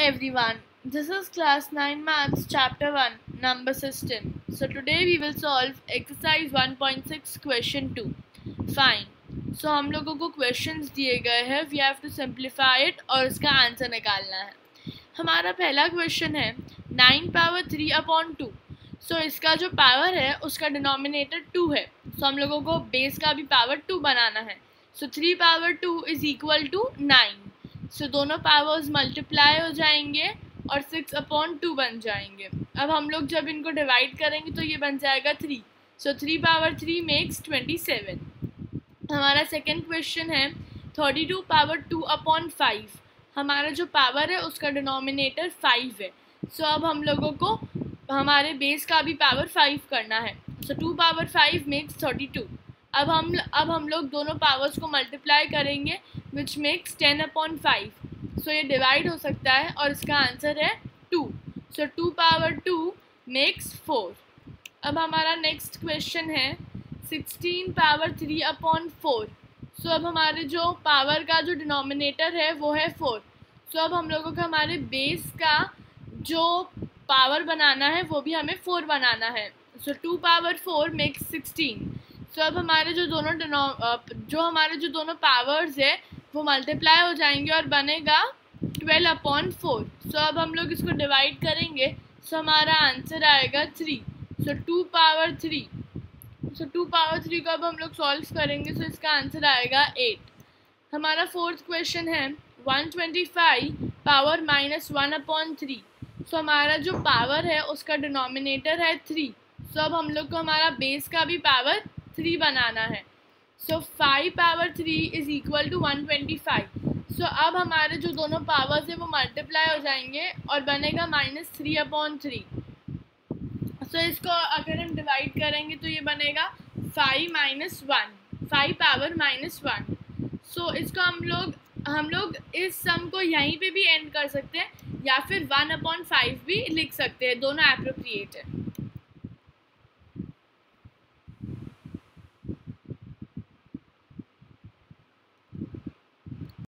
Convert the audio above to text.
everyone, this is class 9 maths chapter 1 number system. So today we will solve exercise 1.6 question 2. Fine. So हम लोगों को questions दिए गए हैं, we have to simplify it और इसका आंसर निकालना है. हमारा पहला क्वेश्चन है 9 पावर 3 अपॉन 2. सो इसका जो पावर है उसका डिनोमिनेटर 2 है. सो हम लोगों को बेस का भी पावर 2 बनाना है. So 3 power 2 is equal to 9. So दोनों पावर्स मल्टीप्लाई हो जाएंगे और 6 अपॉन 2 बन जाएंगे. अब हम लोग जब इनको डिवाइड करेंगे तो ये बन जाएगा 3. So 3 power 3 makes 27. हमारा सेकेंड क्वेश्चन है 32 पावर 2 अपॉन 5. हमारा जो पावर है उसका डिनोमिनेटर 5 है. सो अब हम लोगों को हमारे बेस का भी पावर 5 करना है. So 2 power 5 makes 32. अब हम लोग दोनों पावर्स को मल्टीप्लाई करेंगे विच मेक्स 10 अपॉन 5. सो ये डिवाइड हो सकता है और इसका आंसर है 2. So 2 power 2 makes 4. अब हमारा नेक्स्ट क्वेश्चन है 16 पावर 3 अपॉन 4. सो अब हमारे जो पावर का जो डिनोमिनेटर है वो है 4. सो अब हम लोगों को हमारे बेस का जो पावर बनाना है वो भी हमें 4 बनाना है. So 2 power 4 makes 16. सो अब हमारे जो दोनों पावर्स है वो मल्टीप्लाई हो जाएंगे और बनेगा 12 अपॉन 4. सो अब हम लोग इसको डिवाइड करेंगे. सो हमारा आंसर आएगा 3. सो 2 पावर 3. सो 2 पावर 3 को अब हम लोग सॉल्व करेंगे. सो इसका आंसर आएगा 8. हमारा फोर्थ क्वेश्चन है 125 पावर माइनस 1 अपॉन 3. सो हमारा जो पावर है उसका डिनोमिनेटर है 3. सो अब हम लोग को हमारा बेस का भी पावर 3 बनाना है. So 5 power 3 is equal to 125. So अब हमारे जो दोनों पावर्स है वो मल्टीप्लाई हो जाएंगे और बनेगा -3 अपॉन 3. सो इसको अगर हम डिवाइड करेंगे तो ये बनेगा 5 माइनस 1, 5 पावर -1. सो इसको हम लोग इस सम को यहीं पे भी एंड कर सकते हैं या फिर 1 अपॉन 5 भी लिख सकते हैं. दोनों एप्रोप्रिएट है.